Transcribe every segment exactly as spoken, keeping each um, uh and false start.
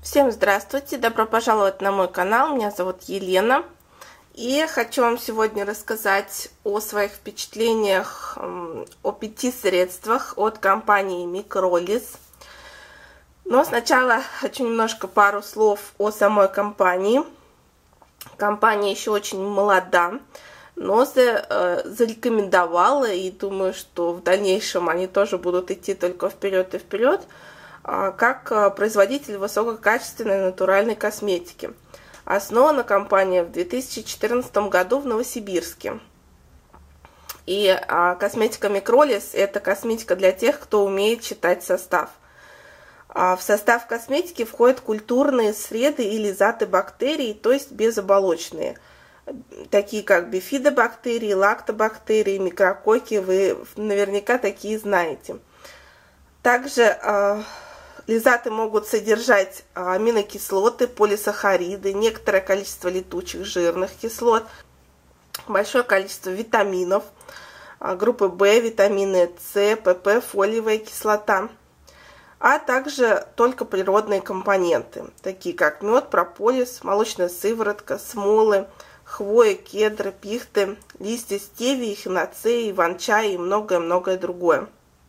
Всем здравствуйте, добро пожаловать на мой канал, меня зовут Елена. И хочу вам сегодня рассказать о своих впечатлениях о пяти средствах от компании Microlis. Но сначала хочу немножко пару слов о самой компании. Компания еще очень молода, но зарекомендовала, и думаю, что в дальнейшем они тоже будут идти только вперед и вперед, как производитель высококачественной натуральной косметики. Основана компания в две тысячи четырнадцатом году в Новосибирске. И косметика Microlis – это косметика для тех, кто умеет читать состав. В состав косметики входят культурные среды и лизаты бактерий, то есть безоболочные, такие как бифидобактерии, лактобактерии, микрококи. Вы наверняка такие знаете. Также лизаты могут содержать аминокислоты, полисахариды, некоторое количество летучих жирных кислот, большое количество витаминов, группы В, витамины С, ПП, фолиевая кислота, а также только природные компоненты, такие как мед, прополис, молочная сыворотка, смолы, хвоя, кедры, пихты, листья стевии, хиноцеи, иван-чая и многое-многое другое.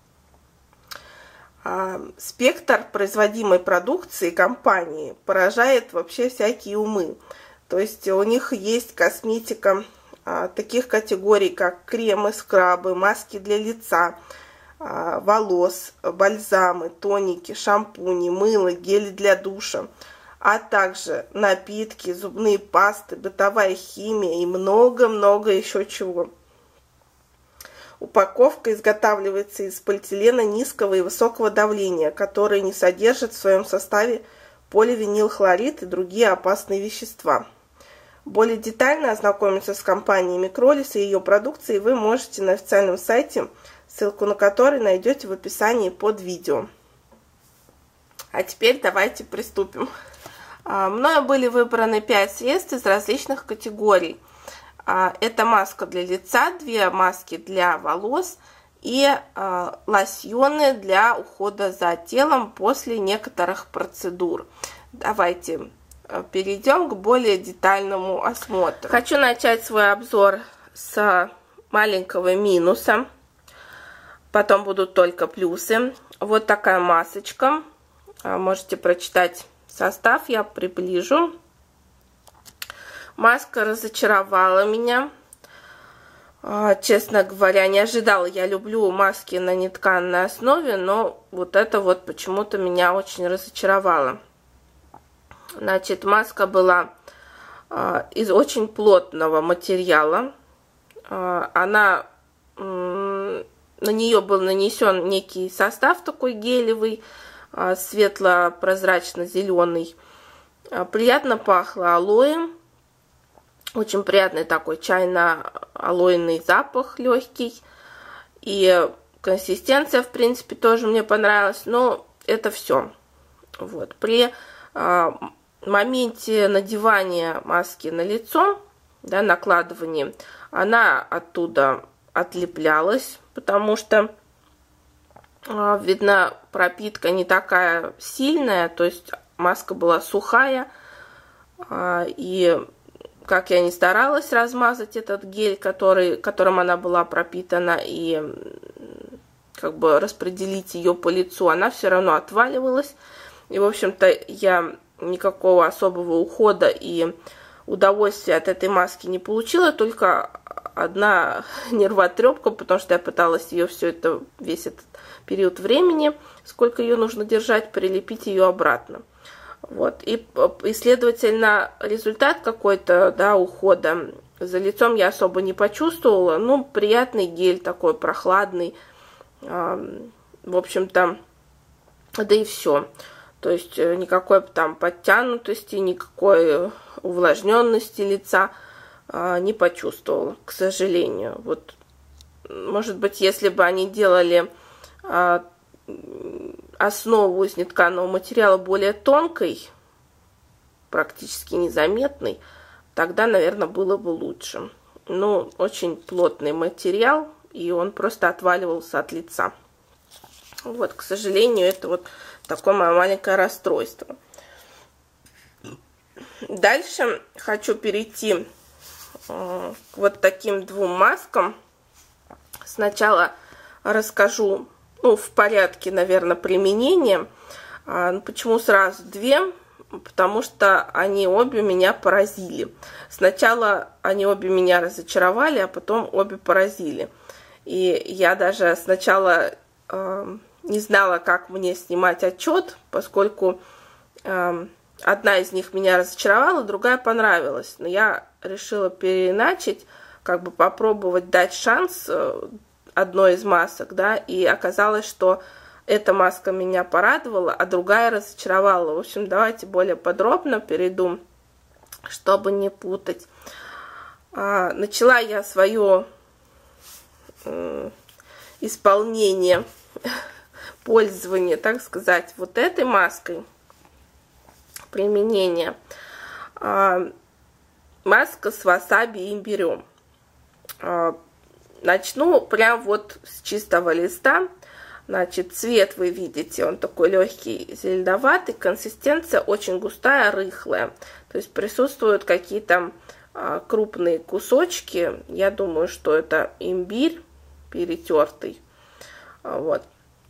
Спектр производимой продукции компании поражает вообще всякие умы. То есть у них есть косметика а, таких категорий, как кремы, скрабы, маски для лица, а, волос, бальзамы, тоники, шампуни, мыло, гели для душа, а также напитки, зубные пасты, бытовая химия и много-много еще чего. Упаковка изготавливается из полиэтилена низкого и высокого давления, который не содержит в своем составе поливинилхлорид и другие опасные вещества. Более детально ознакомиться с компанией Microlis и ее продукцией вы можете на официальном сайте, ссылку на который найдете в описании под видео. А теперь давайте приступим. Мною были выбраны пять средств из различных категорий. Это маска для лица, две маски для волос и э, лосьоны для ухода за телом после некоторых процедур. Давайте перейдем к более детальному осмотру. Хочу начать свой обзор с маленького минуса, потом будут только плюсы. Вот такая масочка. Можете прочитать состав, я приближу. Маска разочаровала меня, честно говоря, не ожидала. Я люблю маски на нетканной основе, но вот это вот почему-то меня очень разочаровало. Значит, маска была из очень плотного материала. Она, на нее был нанесен некий состав такой гелевый, светло-прозрачно-зеленый. Приятно пахло алоэ. Очень приятный такой чайно-алоэный запах, легкий. И консистенция, в принципе, тоже мне понравилась. Но это все. Вот. При а, моменте надевания маски на лицо, да, накладывания, она оттуда отлеплялась, потому что, а, видно, пропитка не такая сильная. То есть маска была сухая. А, и как я ни старалась размазать этот гель, который, которым она была пропитана, и как бы распределить ее по лицу, она все равно отваливалась. И, в общем-то, я никакого особого ухода и удовольствия от этой маски не получила, только одна нервотрепка, потому что я пыталась ее все это, весь этот период времени, сколько ее нужно держать, прилепить ее обратно. Вот. И, и, следовательно, результат какой-то, да, ухода за лицом я особо не почувствовала. Ну, приятный гель такой, прохладный. Э, в общем-то, да и все. То есть никакой там подтянутости, никакой увлажненности лица э, не почувствовала, к сожалению. Вот, может быть, если бы они делали э, основу из нетканого материала более тонкой, практически незаметной, тогда, наверное, было бы лучше. Ну, очень плотный материал, и он просто отваливался от лица. Вот, к сожалению, это вот такое мое маленькое расстройство. Дальше хочу перейти к вот таким двум маскам. Сначала расскажу, ну, в порядке, наверное, применения. Почему сразу две? Потому что они обе меня поразили. Сначала они обе меня разочаровали, а потом обе поразили. И я даже сначала э, не знала, как мне снимать отчет, поскольку э, одна из них меня разочаровала, другая понравилась. Но я решила переначать, как бы попробовать дать шанс одной из масок, да, и оказалось, что эта маска меня порадовала, а другая разочаровала. В общем, давайте более подробно перейду, чтобы не путать. А, начала я свое э, исполнение, пользование, так сказать, вот этой маской, применение. А, маска с васаби и имбирем. А, начну прям вот с чистого листа. Значит, цвет вы видите, он такой легкий, зеленоватый, консистенция очень густая, рыхлая. То есть присутствуют какие-то а, крупные кусочки. Я думаю, что это имбирь перетертый. А, вот.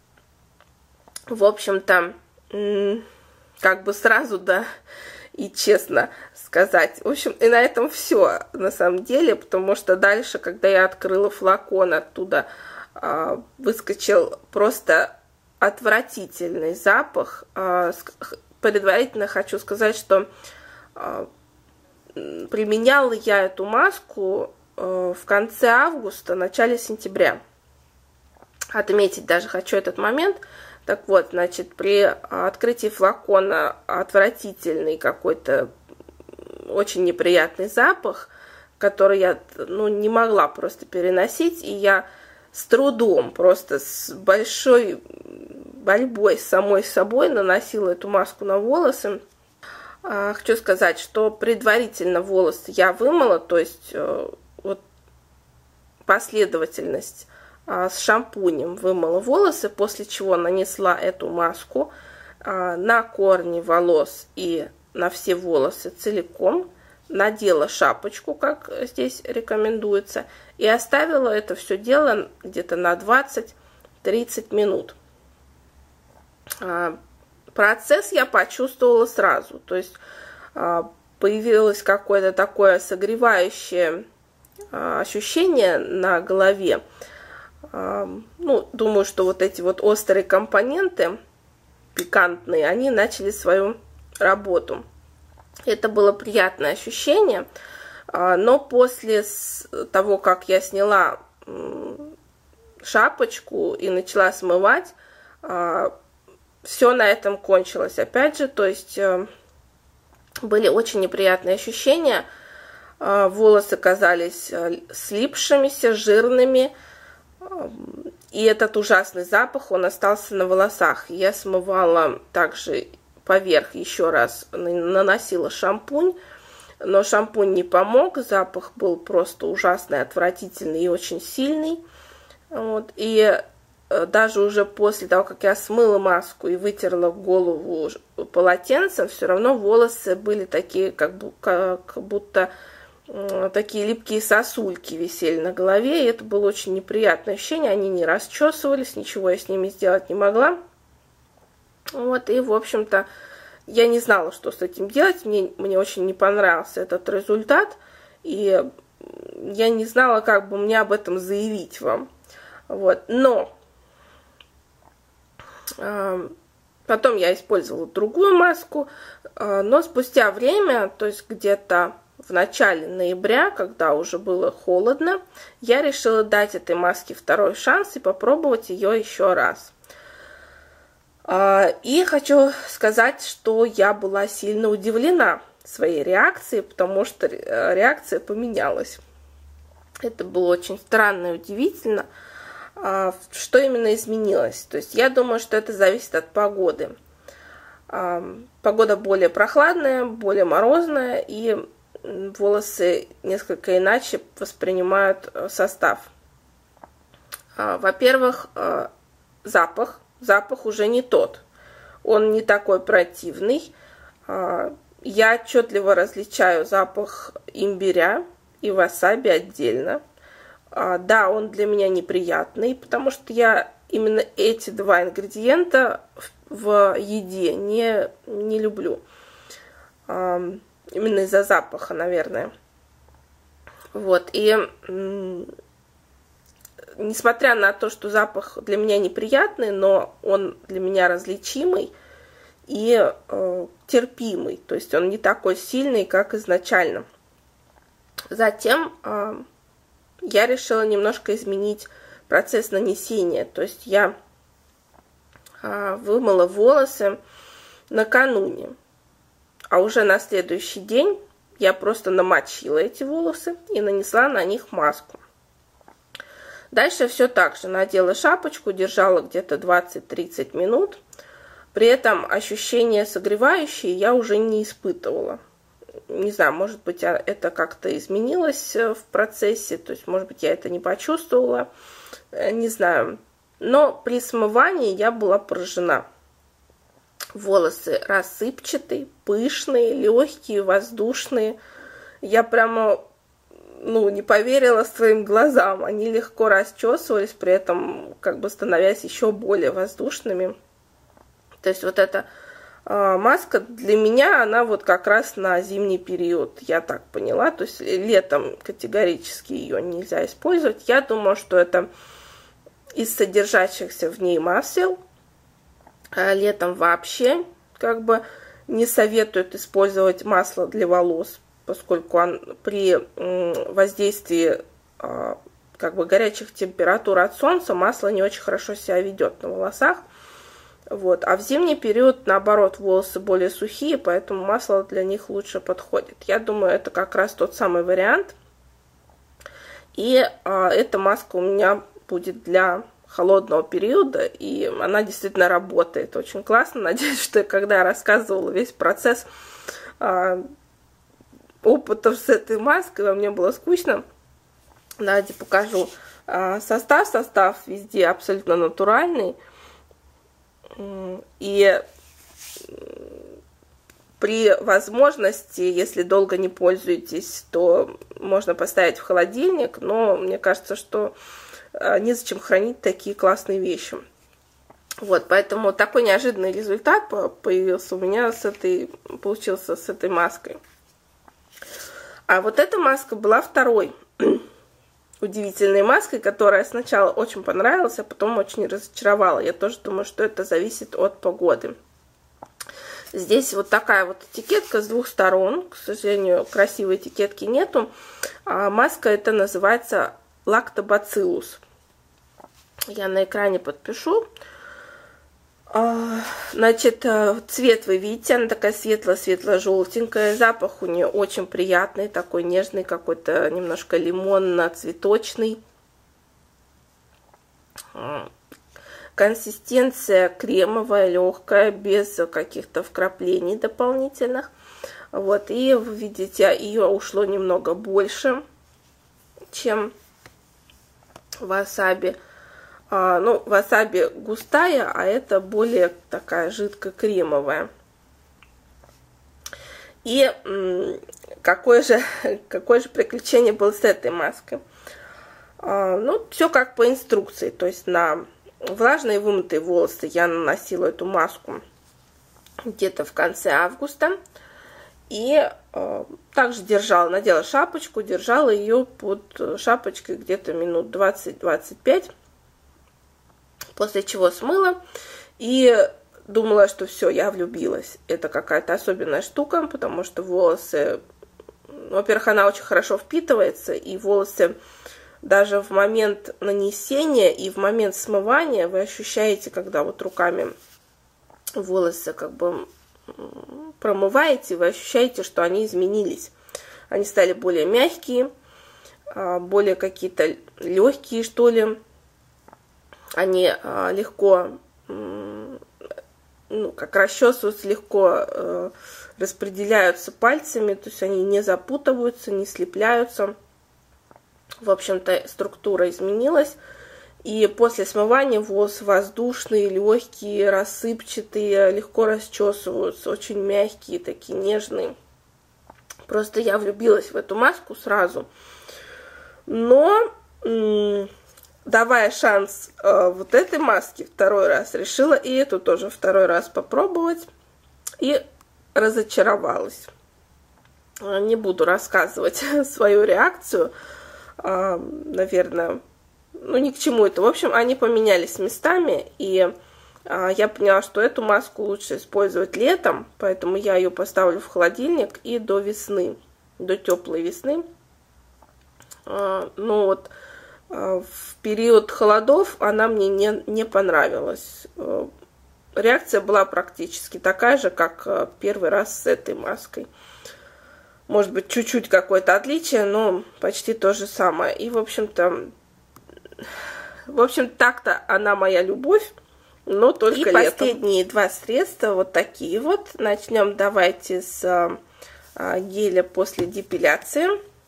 В общем-то, как бы сразу, да, и честно сказать. В общем, и на этом все, на самом деле, потому что дальше, когда я открыла флакон, оттуда выскочил просто отвратительный запах. Предварительно хочу сказать, что применяла я эту маску в конце августа, начале сентября. Отметить даже хочу этот момент. Так вот, значит, при открытии флакона отвратительный какой-то очень неприятный запах, который я, ну, не могла просто переносить, и я с трудом, просто с большой борьбой с самой собой наносила эту маску на волосы. А, хочу сказать, что предварительно волосы я вымыла, то есть вот последовательность а, с шампунем вымыла волосы, после чего нанесла эту маску а, на корни волос и на все волосы целиком. Надела шапочку, как здесь рекомендуется, и оставила это все дело где-то на двадцать-тридцать минут. Процесс я почувствовала сразу, то есть появилось какое-то такое согревающее ощущение на голове. Ну, думаю, что вот эти вот острые компоненты, пикантные, они начали свою работу. Это было приятное ощущение, но после того, как я сняла шапочку и начала смывать, все на этом кончилось. Опять же, то есть были очень неприятные ощущения, волосы казались слипшимися, жирными, и этот ужасный запах, он остался на волосах. Я смывала также поверх еще раз, наносила шампунь, но шампунь не помог, запах был просто ужасный, отвратительный и очень сильный. Вот. И даже уже после того, как я смыла маску и вытерла голову полотенцем, все равно волосы были такие, как, как будто такие липкие сосульки висели на голове, и это было очень неприятное ощущение, они не расчесывались, ничего я с ними сделать не могла. Вот, и, в общем-то, я не знала, что с этим делать. Мне, мне очень не понравился этот результат. И я не знала, как бы мне об этом заявить вам. Вот, но э, потом я использовала другую маску. Э, но спустя время, то есть где-то в начале ноября, когда уже было холодно, я решила дать этой маске второй шанс и попробовать ее еще раз. И хочу сказать, что я была сильно удивлена своей реакцией, потому что реакция поменялась. Это было очень странно и удивительно. Что именно изменилось? То есть я думаю, что это зависит от погоды. Погода более прохладная, более морозная, и волосы несколько иначе воспринимают состав. Во-первых, запах. Запах уже не тот. Он не такой противный. Я отчетливо различаю запах имбиря и васаби отдельно. А, да, он для меня неприятный, потому что я именно эти два ингредиента в, в еде не, не люблю. А, именно из-за запаха, наверное. Вот, и несмотря на то, что запах для меня неприятный, но он для меня различимый и э, терпимый, то есть он не такой сильный, как изначально. Затем э, я решила немножко изменить процесс нанесения, то есть я э, вымыла волосы накануне, а уже на следующий день я просто намочила эти волосы и нанесла на них маску. Дальше все так же. Надела шапочку, держала где-то двадцать-тридцать минут. При этом ощущения согревающие я уже не испытывала. Не знаю, может быть, это как-то изменилось в процессе, то есть, может быть, я это не почувствовала, не знаю. Но при смывании я была поражена. Волосы рассыпчатые, пышные, легкие, воздушные. Я прямо, ну, не поверила своим глазам. Они легко расчесывались, при этом как бы становясь еще более воздушными. То есть вот эта э, маска для меня, она вот как раз на зимний период, я так поняла. То есть летом категорически ее нельзя использовать. Я думаю, что это из содержащихся в ней масел. Летом вообще как бы не советуют использовать масло для волос, поскольку он при воздействии как бы горячих температур от солнца масло не очень хорошо себя ведет на волосах. Вот. А в зимний период, наоборот, волосы более сухие, поэтому масло для них лучше подходит. Я думаю, это как раз тот самый вариант. И а, эта маска у меня будет для холодного периода, и она действительно работает очень классно. Надеюсь, что когда я рассказывала весь процесс а, опытов с этой маской, вам не было скучно. Давайте покажу а, состав. Состав везде абсолютно натуральный. И при возможности, если долго не пользуетесь, то можно поставить в холодильник, но мне кажется, что незачем хранить такие классные вещи. Вот, поэтому такой неожиданный результат появился у меня с этой, получился с этой маской. А вот эта маска была второй удивительной маской, которая сначала очень понравилась, а потом очень разочаровала. Я тоже думаю, что это зависит от погоды. Здесь вот такая вот этикетка с двух сторон. К сожалению, красивой этикетки нету. А маска эта называется Lactobacillus. Я на экране подпишу. Значит, цвет вы видите, она такая светло-светло-желтенькая. Запах у нее очень приятный, такой нежный, какой-то немножко лимонно-цветочный. Консистенция кремовая, легкая, без каких-то вкраплений дополнительных. Вот, и вы видите, ее ушло немного больше, чем васаби. А, ну, васаби густая, а это более такая жидко-кремовая. И какое же, какое же приключение было с этой маской? А, ну, все как по инструкции. То есть на влажные вымытые волосы я наносила эту маску где-то в конце августа. И э, также держала, надела шапочку, держала ее под шапочкой где-то минут двадцать-двадцать пять. После чего смыла и думала, что все, я влюбилась. Это какая-то особенная штука, потому что волосы, во-первых, она очень хорошо впитывается, и волосы даже в момент нанесения и в момент смывания вы ощущаете, когда вот руками волосы как бы промываете, вы ощущаете, что они изменились. Они стали более мягкие, более какие-то легкие, что ли. Они а, легко, ну, как расчесываются, легко э, распределяются пальцами, то есть они не запутываются, не слипляются. В общем-то, структура изменилась, И после смывания волосы воздушные, легкие, рассыпчатые, легко расчесываются, очень мягкие, такие нежные. Просто я влюбилась в эту маску сразу. Но, давая шанс э, вот этой маске второй раз, решила и эту тоже второй раз попробовать. И разочаровалась. Не буду рассказывать свою реакцию. Э, наверное, ну ни к чему это. В общем, они поменялись местами. И э, я поняла, что эту маску лучше использовать летом. Поэтому я ее поставлю в холодильник и до весны. До теплой весны. Э, ну вот. В период холодов она мне не, не понравилась. Реакция была практически такая же, как первый раз с этой маской. Может быть, чуть-чуть какое-то отличие, но почти то же самое. И, в общем-то, в общем, так-то она моя любовь, но только летом. И последние два средства вот такие вот. Начнем давайте с геля после депиляции.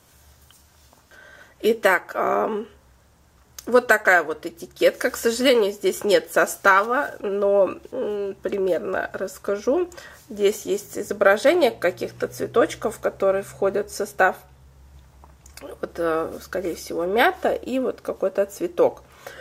Итак, вот такая вот этикетка. К сожалению, здесь нет состава, но м, примерно расскажу. Здесь есть изображение каких-то цветочков, которые входят в состав. Вот, скорее всего, мята и вот какой-то цветок.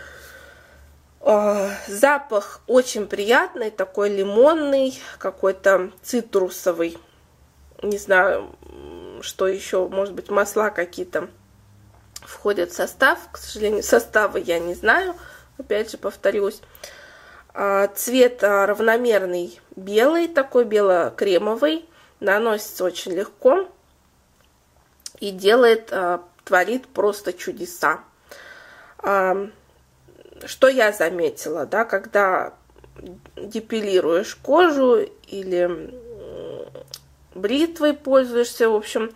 Запах очень приятный, такой лимонный, какой-то цитрусовый. Не знаю, что еще, может быть, масла какие-то входит в состав. К сожалению, состава я не знаю. Опять же, повторюсь. Цвет равномерный белый, такой бело-кремовый. Наносится очень легко. И делает, творит просто чудеса. Что я заметила, да, когда депилируешь кожу или бритвой пользуешься, в общем,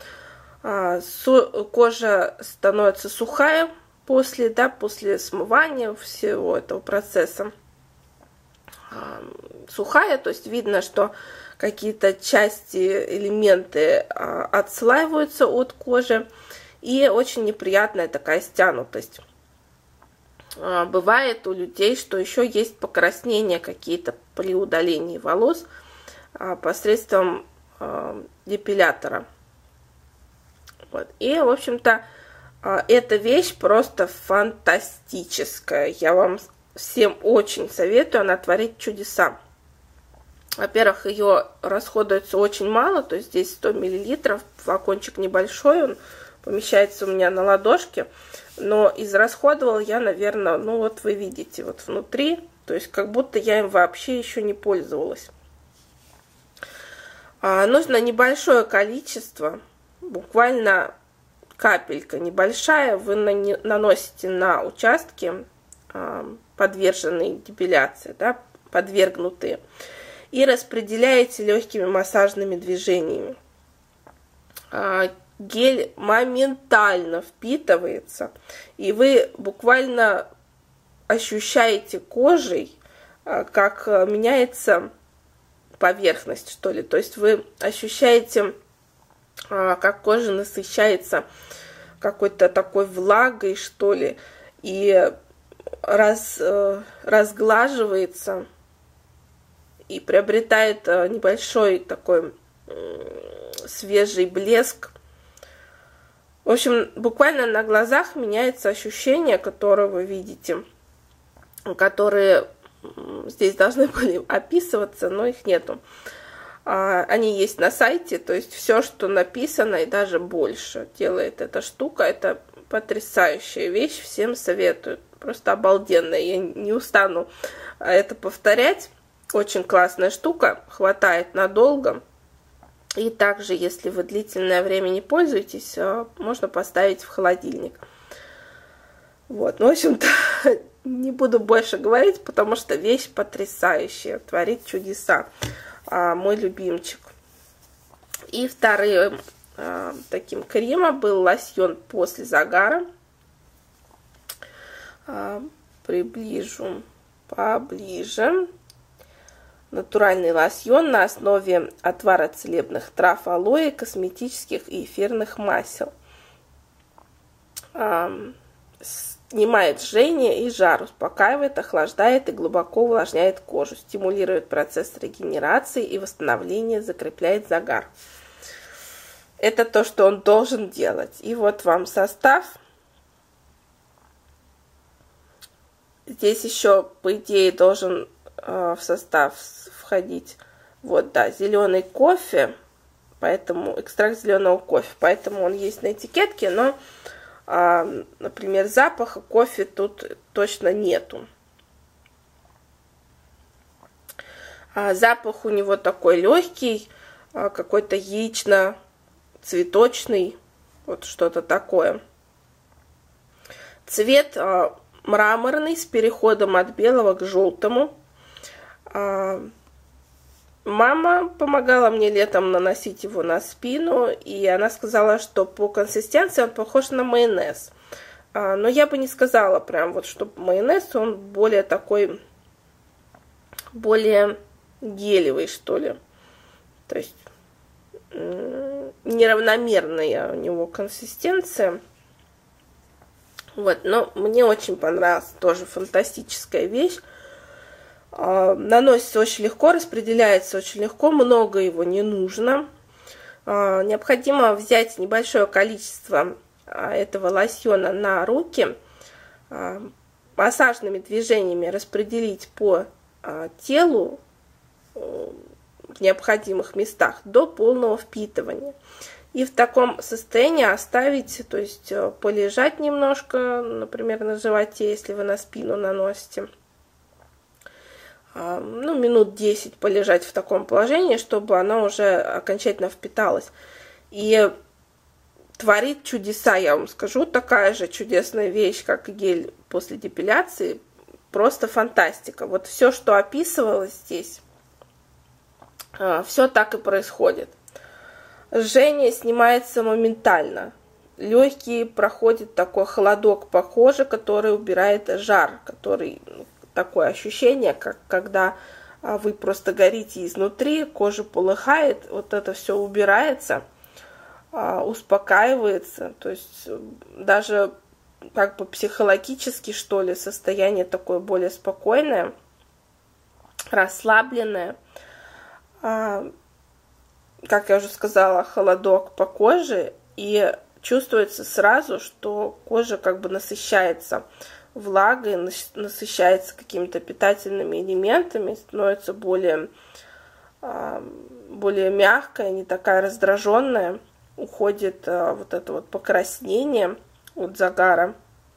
кожа становится сухая после, да, после смывания всего этого процесса. Сухая, то есть видно, что какие-то части, элементы отслаиваются от кожи. И очень неприятная такая стянутость. Бывает у людей, что еще есть покраснения какие-то при удалении волос посредством депилятора. Вот. И, в общем-то, эта вещь просто фантастическая. Я вам всем очень советую, она творит чудеса. Во-первых, ее расходуется очень мало, то есть здесь сто миллилитров, флакончик небольшой, он помещается у меня на ладошке. Но израсходовала я, наверное, ну вот вы видите, вот внутри, то есть как будто я им вообще еще не пользовалась. А, нужно небольшое количество, буквально капелька небольшая, вы на, наносите на участки, а, подверженные депиляции, да, подвергнутые, и распределяете легкими массажными движениями. А, гель моментально впитывается, и вы буквально ощущаете кожей, как меняется поверхность, что ли. То есть вы ощущаете, как кожа насыщается какой-то такой влагой, что ли, и раз, разглаживается, и приобретает небольшой такой свежий блеск. В общем, буквально на глазах меняется ощущение, которое вы видите, которые здесь должны были описываться, но их нету. Они есть на сайте, то есть все, что написано, и даже больше делает эта штука. Это потрясающая вещь, всем советую. Просто обалденная, я не устану это повторять. Очень классная штука, хватает надолго. И также, если вы длительное время не пользуетесь, можно поставить в холодильник. Вот, ну, в общем-то, не буду больше говорить, потому что вещь потрясающая, творит чудеса. А, мой любимчик. И вторым а, таким кремом был лосьон после загара. А, приближу поближе. Натуральный лосьон на основе отвара целебных трав, алоэ, косметических и эфирных масел. снимает жжение и жар, успокаивает, охлаждает и глубоко увлажняет кожу, стимулирует процесс регенерации и восстановления, закрепляет загар. Это то, что он должен делать. И вот вам состав. Здесь еще, по идее, должен э, в состав входить, вот, да, зеленый кофе, поэтому экстракт зеленого кофе, поэтому он есть на этикетке, но, э, например, запаха кофе тут точно нету. А запах у него такой легкий, э, какой-то яично-цветочный, вот что-то такое. Цвет э, мраморный, с переходом от белого к желтому. Мама помогала мне летом наносить его на спину, и она сказала, что по консистенции он похож на майонез. Но я бы не сказала прям вот, что майонез, он более такой, более гелевый, что ли. То есть неравномерная у него консистенция. Вот, но мне очень понравилась, тоже фантастическая вещь. Наносится очень легко, распределяется очень легко, много его не нужно. Необходимо взять небольшое количество этого лосьона на руки, массажными движениями распределить по телу в необходимых местах до полного впитывания. И в таком состоянии оставить, то есть полежать немножко, например, на животе, если вы на спину наносите. Ну, минут десять полежать в таком положении, чтобы она уже окончательно впиталась. И творит чудеса, я вам скажу. Такая же чудесная вещь, как и гель после депиляции. Просто фантастика. Вот все, что описывалось здесь, все так и происходит. Жжение снимается моментально. Легкий проходит такой холодок по коже, который убирает жар, который такое ощущение, как когда вы просто горите изнутри, кожа полыхает, вот это все убирается, успокаивается, то есть даже как бы психологически, что ли, состояние такое более спокойное, расслабленное. Как я уже сказала, холодок по коже, и чувствуется сразу, что кожа как бы насыщается влагой, насыщается какими-то питательными элементами, становится более, более мягкая, не такая раздраженная, уходит вот это вот покраснение от загара.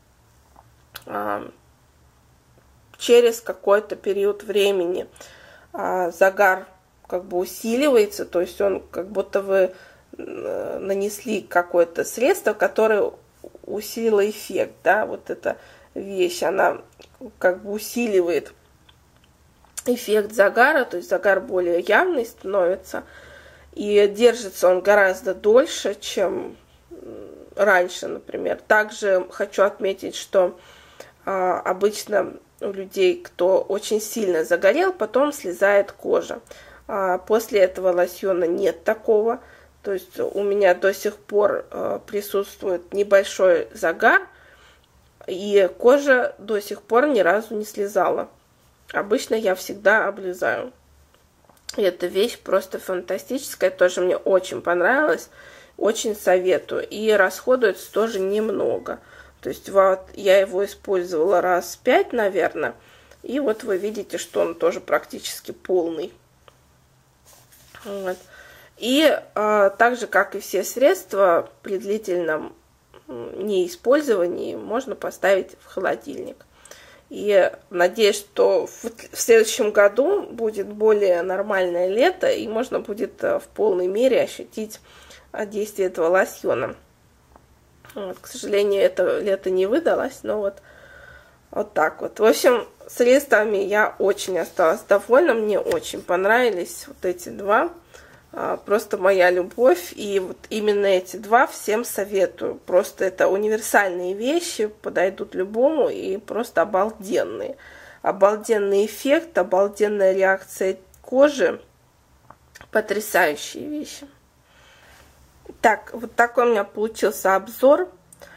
Через какой-то период времени загар как бы усиливается, то есть он как будто вы нанесли какое-то средство, которое усилило эффект, да, вот эта вещь, она как бы усиливает эффект загара, то есть загар более явный становится, и держится он гораздо дольше, чем раньше, например. Также хочу отметить, что а, обычно у людей, кто очень сильно загорел, потом слезает кожа. После этого лосьона нет такого. То есть у меня до сих пор присутствует небольшой загар, и кожа до сих пор ни разу не слезала. Обычно я всегда облизаю. И эта вещь просто фантастическая, тоже мне очень понравилась, очень советую. И расходуется тоже немного. То есть вот я его использовала раз пять, наверное, и вот вы видите, что он тоже практически полный. Вот. И а, так же, как и все средства, при длительном неиспользовании можно поставить в холодильник. И надеюсь, что в, в следующем году будет более нормальное лето, и можно будет в полной мере ощутить действие этого лосьона. Вот, к сожалению, это лето не выдалось, но вот, вот так вот. В общем, средствами я очень осталась довольна, мне очень понравились вот эти два. Просто моя любовь, и вот именно эти два всем советую. Просто это универсальные вещи, подойдут любому, и просто обалденные. Обалденный эффект, обалденная реакция кожи, потрясающие вещи. Так, вот такой у меня получился обзор.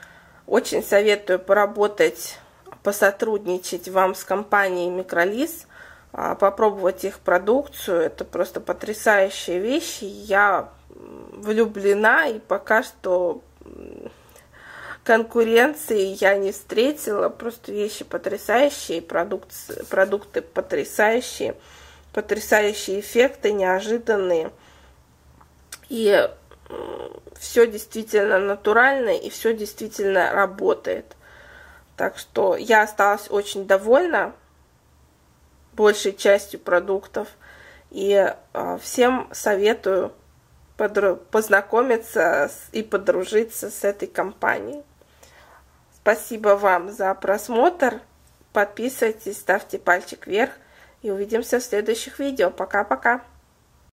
Очень советую поработать, посотрудничать вам с компанией Микролис, попробовать их продукцию. Это просто потрясающие вещи. Я влюблена, и пока что конкуренции я не встретила. Просто вещи потрясающие, продукты, продукты потрясающие, потрясающие эффекты, неожиданные. И все действительно натурально, и все действительно работает. Так что я осталась очень довольна большей частью продуктов. И всем советую познакомиться и подружиться с этой компанией. Спасибо вам за просмотр. Подписывайтесь, ставьте пальчик вверх. И увидимся в следующих видео. Пока-пока.